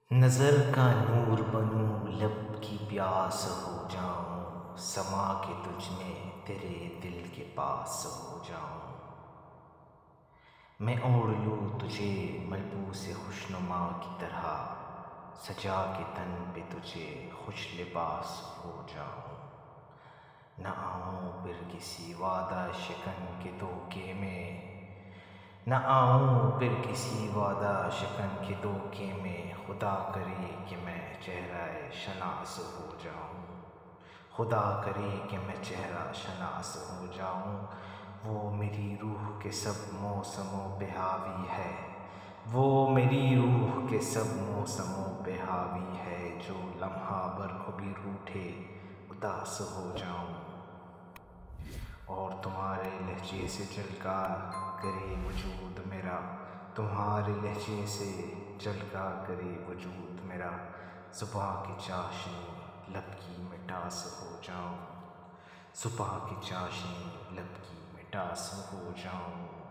نظر کا نور بنوں، لب کی پیاس ہو جاؤں، سما کے تجھ میں تیرے دل کے پاس ہو جاؤں۔ میں اوڑھ لوں تجھے ملبوس خوشنما کی طرح، سجا کے تن پہ تجھے خوش لباس ہو جاؤں۔ نہ آؤں پھر کسی وعدہ شکن کے دھوکے میں، نہ آؤں پھر کسی وعدہ شکن کے دھوکے میں، خدا کرے کہ میں چہرہ شناس ہو جاؤں۔ خدا کرے کہ میں چہرہ شناس ہو جاؤں۔ وہ میری روح کے سب موسموں پہ حاوی ہے، وہ میری روح کے سب موسموں پہ حاوی ہے، جو لمحہ بھر کو بھی روٹھے اداس ہو جاؤں۔ اور تمہارے لہجے سے جھلکا کرے وجود میرا، تمہارے لہجے سے جھلکا کرے وجود میرا، صبح کی چاشنی لب کی مٹاس ہو جاؤں۔ صبح کی چاشنی لب کی مٹاس ہو جاؤں۔